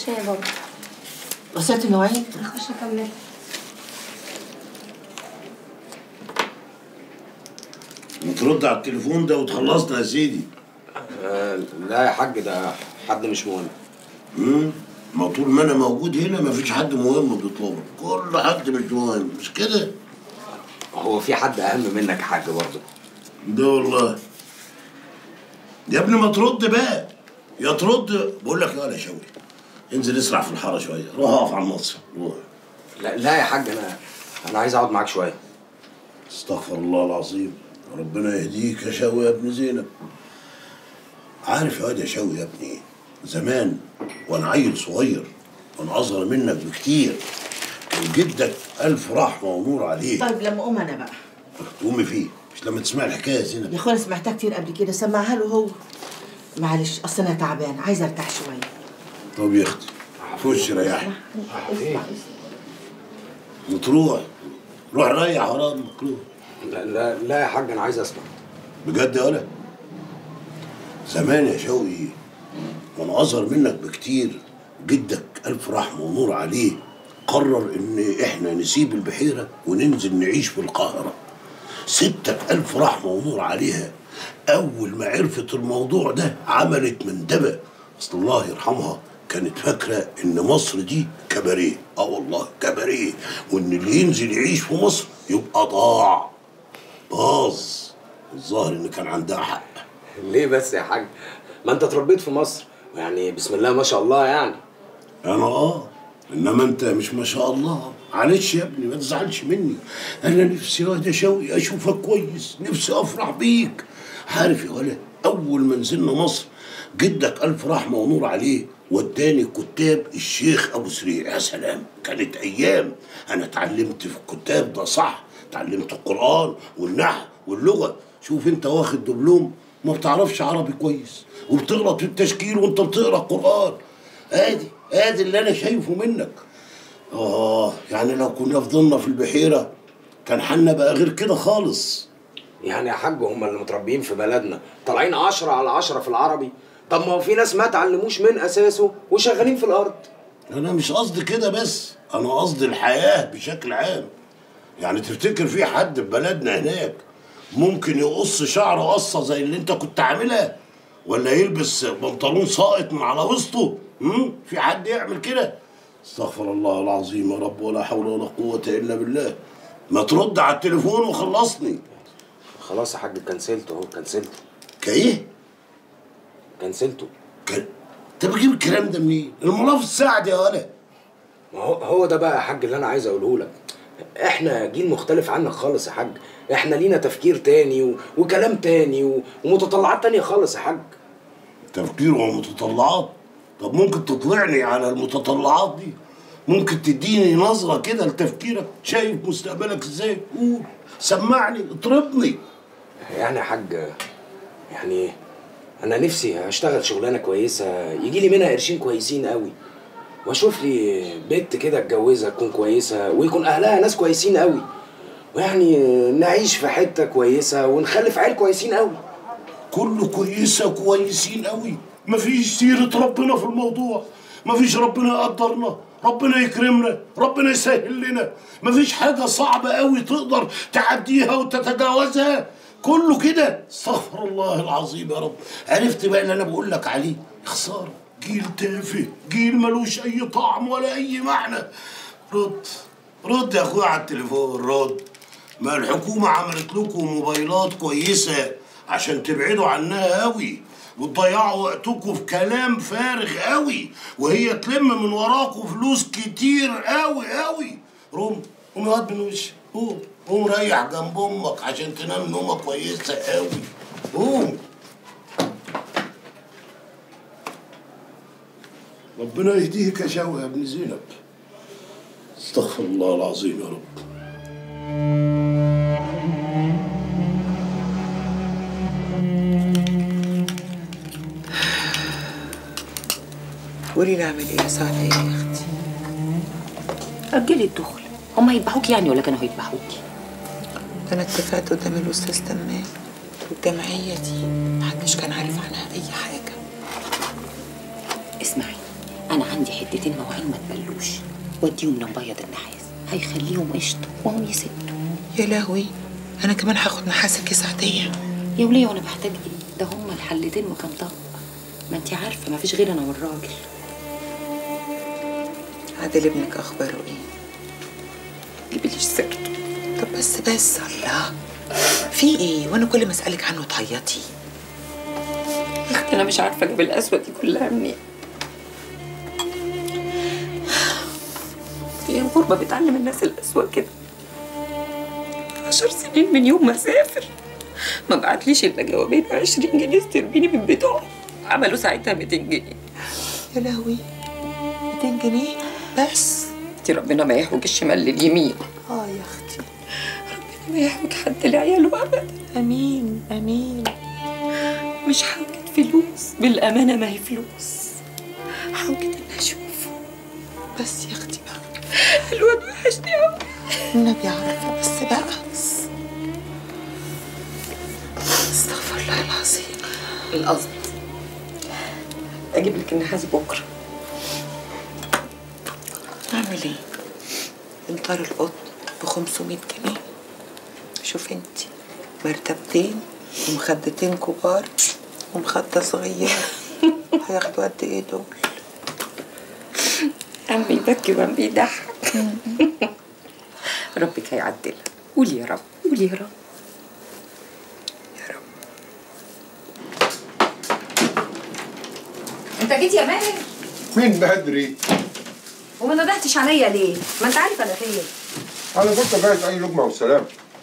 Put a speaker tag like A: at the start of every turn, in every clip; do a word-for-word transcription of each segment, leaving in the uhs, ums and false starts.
A: الشاي يا بابا.
B: غسلت المواعين؟
A: هخش اكمل.
C: ترد على التليفون ده وتخلصنا يا سيدي.
D: آه لا يا حاج، ده حد مش مهم.
C: امم ما طول ما انا موجود هنا مفيش حد مهم بيطلبك، كل حد مش مهم، مش كده؟
D: هو في حد اهم منك يا حاج برضه؟
C: ده والله يا ابني ما ترد بقى، يا ترد. بقول لك يا ولا شوي، انزل اسرع في الحاره شويه، روح اقف على المصر، روح.
D: لا لا يا حاج، انا انا عايز اقعد معاك شويه.
C: استغفر الله العظيم، ربنا يهديك يا شوي يا ابن زينب. عارف يا واد يا شوي يا ابني، زمان وانا عيل صغير وانا اصغر منك بكتير كان جدك الف رحمه ونور عليه.
B: طيب لما اقوم انا بقى.
C: تقومي فيه؟ مش لما تسمعي الحكايه يا زينب؟
B: يا اخويا سمعتها كتير قبل كده، سمعها له هو. معلش اصل انا تعبان عايزه ارتاح شويه.
C: طب يا اختي خش ريحي. وتروح روح ريح ورا امك، روح.
D: لا لا لا يا حاج، انا عايز اسمع.
C: بجد يا ولا؟ زمان يا شوقي وانا اصغر منك بكتير جدك الف رحمه ونور عليه قرر ان احنا نسيب البحيره وننزل نعيش في القاهره. ستك الف رحمه ونور عليها اول ما عرفت الموضوع ده عملت مندبه. اصل الله يرحمها كانت فاكره ان مصر دي كباريه، اه والله كباريه، وان اللي ينزل يعيش في مصر يبقى ضاع باظ. الظاهر ان كان عندها حق.
D: ليه بس يا حاج؟ ما انت اتربيت في مصر يعني، بسم الله ما شاء الله يعني.
C: انا اه انما انت مش ما شاء الله. معلش يا ابني ما تزعلش مني، انا نفسي يا واد شوقي اشوفك كويس، نفسي افرح بيك. عارف يا ولا، اول ما نزلنا مصر جدك الف رحمه ونور عليه وداني كتاب الشيخ ابو سريع. يا سلام كانت ايام. انا اتعلمت في الكتاب ده، صح، اتعلمت القران والنحو واللغه. شوف انت واخد دبلوم ما بتعرفش عربي كويس وبتغلط في التشكيل وانت بتقرا قران. ادي ادي اللي انا شايفه منك. اه يعني لو كنا فضلنا في البحيره كان حالنا بقى غير كده خالص.
D: يعني يا حاج هم اللي متربيين في بلدنا طالعين عشرة على عشرة في العربي؟ طب ما هو في ناس ما اتعلموش من اساسه وشغالين في الارض.
C: انا مش قصدي كده بس، انا قصدي الحياه بشكل عام. يعني تفتكر في حد في بلدنا هناك ممكن يقص شعره قصه زي اللي انت كنت عاملها؟ ولا يلبس بنطلون ساقط من على وسطه؟ امم في حد يعمل كده؟ استغفر الله العظيم يا رب، ولا حول ولا قوه الا بالله. ما ترد على التليفون وخلصني.
D: خلاص يا حاج، كنسلته اهو، كنسلته.
C: كايه؟
D: كنسلته.
C: كان انت بتجيب الكلام ده منين؟ المنافس ساعد يا ولد.
D: ما هو هو ده بقى يا حاج اللي انا عايز اقوله لك. احنا جيل مختلف عنك خالص يا حاج، احنا لينا تفكير تاني و... وكلام تاني و... ومتطلعات تانية خالص يا حاج.
C: تفكير ومتطلعات؟ طب ممكن تطلعني على المتطلعات دي؟ ممكن تديني نظرة كده لتفكيرك؟ شايف مستقبلك ازاي؟ قول، سمعني، اطربني.
D: يعني يا حاج، يعني انا نفسي اشتغل شغلانه كويسه يجي لي منها قرشين كويسين قوي، واشوف لي بنت كده اتجوزها تكون كويسه ويكون اهلها ناس كويسين قوي، ويعني نعيش في حته كويسه ونخلف عيال كويسين قوي.
C: كله كويسه كويسين قوي؟ مفيش سيره ربنا في الموضوع، مفيش ربنا يقدرنا، ربنا يكرمنا، ربنا يسهل لنا، مفيش حاجه صعبه قوي تقدر تعديها وتتجاوزها. كله كده. استغفر الله العظيم يا رب. عرفت بقى اللي انا بقول لك عليه؟ خساره، جيل تافه، جيل ملوش اي طعم ولا اي معنى. رد رد يا اخويا على التليفون، رد. ما الحكومه عملت لكم موبايلات كويسه عشان تبعدوا عنها قوي وتضيعوا وقتكم في كلام فارغ قوي، وهي تلم من وراكم فلوس كتير قوي قوي. قوم قوم اقعد من وشي، قوم قوم ريح جنب امك عشان تنام نومه كويسه قوي. قوم. ربنا يهديك يا شوقي يا ابن زينب. استغفر الله العظيم يا رب.
E: قولي لي اعمل ايه يا سعد يا اختي؟
A: أجلي الدخل، هم هيذبحوكي يعني ولا كانوا هيذبحوكي؟
E: ده انا اتفقت قدام الاستاذ تمام والجمعيه دي محدش كان عارف عنها اي حاجه.
A: اسمعي، انا عندي حتتين موعين ما تبلوش، وديهم لمبيض النحاس هيخليهم قشطه وهم يسدوا.
E: يا لهوي، انا كمان هاخد نحاسك يا سعديه.
A: يا وليه وانا بحتاج ايه؟ ده هما الحلتين وكام طبق، ما انتي عارفه ما فيش غير انا والراجل.
E: عادل ابنك اخباره ايه؟
A: جيبليش سيرته.
E: طب بس بس الله، في ايه؟ وانا كل ما اسالك عنه تعيطي.
A: يا اختي انا مش عارفه اجيب القسوه دي كلها منين. هي الغربه بتعلم الناس القسوه كده. عشر سنين من يوم ما سافر ما بعتليش الا جوابين وعشرين جنيه استربيني من بتوعه، عملوا ساعتها ميتين جنيه.
E: يا لهوي، ميتين جنيه بس؟
A: انتي ربنا ما يحوج الشمال لليمين.
E: اه يا اختي،
A: ربنا ما يحوج حد لعياله ابدا.
E: امين امين.
A: مش حوجة فلوس، بالامانه ما هي فلوس، حوجة ان اشوفه
E: بس يا اختي بقى،
A: الواد وحشني قوي.
E: النبي عارفه بس بقى بس. استغفر الله العظيم.
A: القصد اجيب لك النحاس بكره.
E: اعمل ايه؟ انطار القطن ب خمسمية جنيه. شوف انت، مرتبتين ومخدتين كبار ومخدة صغيرة هياخدوا قد ايه دول؟
A: عم بيبكي وعم بيضحك. ربك هيعدلها. قولي يا رب، قولي يا رب.
E: يا رب.
F: انت جيت يا ماهر؟
G: مين بدري؟
F: وما ندهتش عليا ليه؟ ما انت عارف انا فين.
G: انا كنت جاهز اي لقمه والسلام.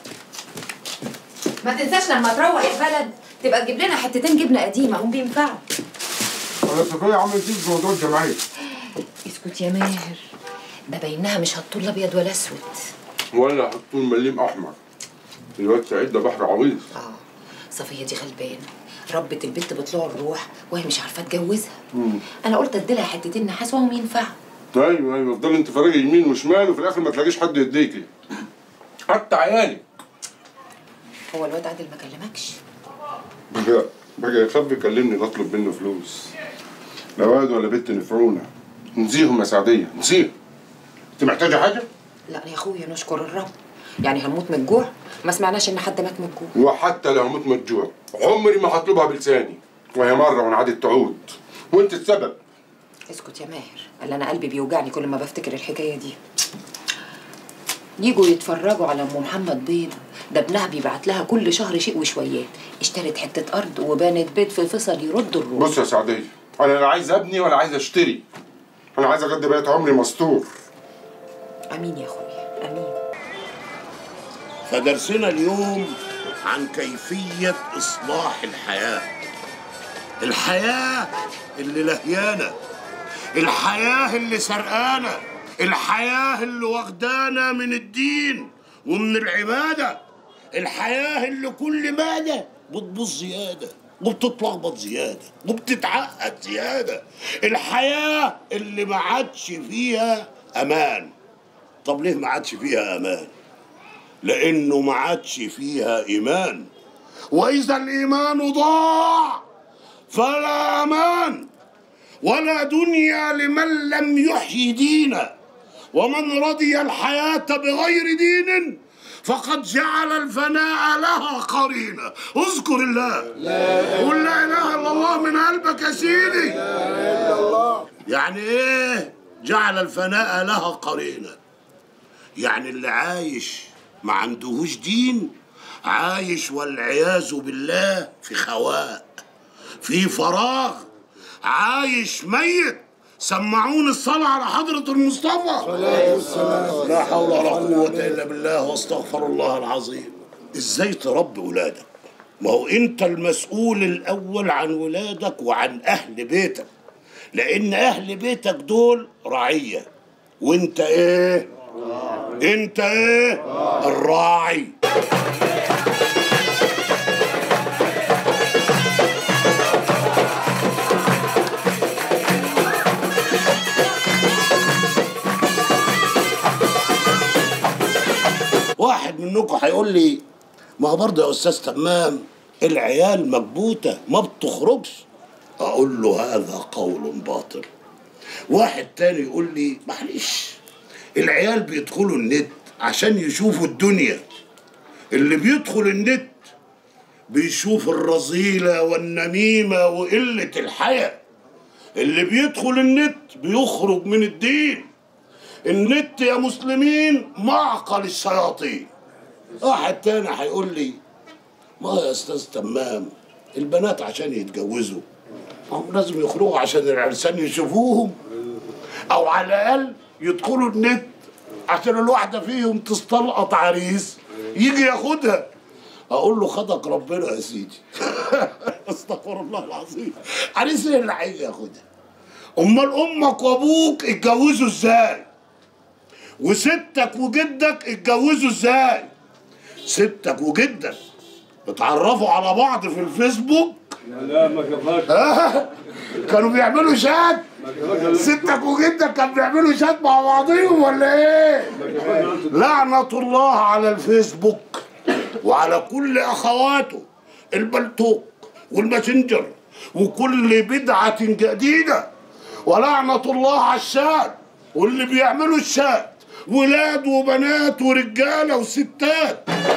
F: ما تنساش لما تروح البلد تبقى تجيب لنا حتتين جبنه قديمه هم بينفعوا.
G: انا صفيه عملت ايه في موضوع الجمعيه؟
F: اسكت يا ماهر، ده باينها مش هتطول ابيض ولا اسود.
G: ولا هتطول مليم احمر. الواد سعيد ده بحر عويص.
F: اه صفيه دي غلبانه، ربت البنت بطلوع الروح وهي مش عارفه تجوزها.
G: مم.
F: انا قلت اديلها حتتين نحاس وهم ينفعوا.
G: ايوه ايوه، افضل انت فريق يمين وشمال وفي الاخر ما تلاقيش حد يديكي. حتى عيالي.
F: هو الواد عادل ما كلمكش؟
G: بقى بقى يخاف يكلمني نطلب منه فلوس. لا واد ولا بنت نفعونا. نسيهم يا سعديه، نسيهم. انت محتاجه حاجه؟
F: لا يا اخويا نشكر الرب، يعني هنموت من الجوع؟ ما سمعناش ان حد مات من الجوع.
G: وحتى لو هموت من الجوع عمري ما هطلبها بلساني، وهي مره وانعادت تعود، وانت السبب.
F: اسكت يا ماهر، اللي انا قلبي بيوجعني كل ما بفتكر الحكايه دي. يجوا يتفرجوا على ام محمد بيض، ده ابنها بيبعت لها كل شهر شيء وشويات، اشترت حته ارض وبنت بيت في فيصل يرد الروح.
G: بص يا سعديه، انا لا عايز ابني ولا عايز اشتري، انا عايز اقضي بقية عمري مستور.
F: امين يا اخويا امين.
C: فدرسنا اليوم عن كيفية إصلاح الحياة. الحياة اللي لهيانة، الحياة اللي سرقانة، الحياة اللي واخدانا من الدين ومن العبادة، الحياة اللي كل مادة بتبوظ زيادة وبتتلخبط زيادة وبتتعقد زيادة، الحياة اللي ما عادش فيها أمان. طب ليه ما عادش فيها أمان؟ لأنه ما عادش فيها إيمان، وإذا الإيمان ضاع فلا أمان ولا دنيا لمن لم يحيي دينا، ومن رضي الحياة بغير دين فقد جعل الفناء لها قرينة. اذكر الله، قل لا إله إلا الله من قلبك يا سيدي. يعني إيه جعل الفناء لها قرينة؟ يعني اللي عايش ما عندهوش دين عايش والعياذ بالله في خواء، في فراغ، عايش ميت. سمعون الصلاة على حضرة المصطفى. لا حول ولا قوة إلا بالله واستغفر الله العظيم. إزاي تربي ولادك؟ ما هو أنت المسؤول الأول عن ولادك وعن أهل بيتك، لأن أهل بيتك دول رعية، وأنت إيه؟ أنت إيه؟ الراعي. واحد منكم هيقول لي ما هو برضه يا أستاذ تمام العيال مكبوتة ما بتخرجش. أقول له هذا قول باطل، واحد تاني يقول لي معلش العيال بيدخلوا النت عشان يشوفوا الدنيا. اللي بيدخل النت بيشوف الرذيلة والنميمة وقلة الحياة. اللي بيدخل النت بيخرج من الدين. النت يا مسلمين معقل الشياطين. واحد تاني هيقول لي ما يا استاذ تمام البنات عشان يتجوزوا هم لازم يخرجوا عشان العرسان يشوفوهم، او على الاقل يدخلوا النت عشان الواحده فيهم تستلقط عريس يجي ياخدها. اقول له خدك ربنا يا سيدي. استغفر الله العظيم، عريس ايه اللي هيجي ياخدها؟ امال امك وابوك اتجوزوا ازاي؟ وستك وجدك اتجوزوا ازاي؟ ستك وجدك اتعرفوا على بعض في الفيسبوك؟
H: لا ما كفاش.
C: آه كانوا بيعملوا شات؟ ستك وجدك كانوا بيعملوا شات مع بعضهم ولا ايه؟ لعنة الله على الفيسبوك وعلى كل اخواته البلتوك والماسنجر وكل بدعة جديدة، ولعنة الله على الشات واللي بيعملوا الشات ولاد وبنات ورجالة وستات.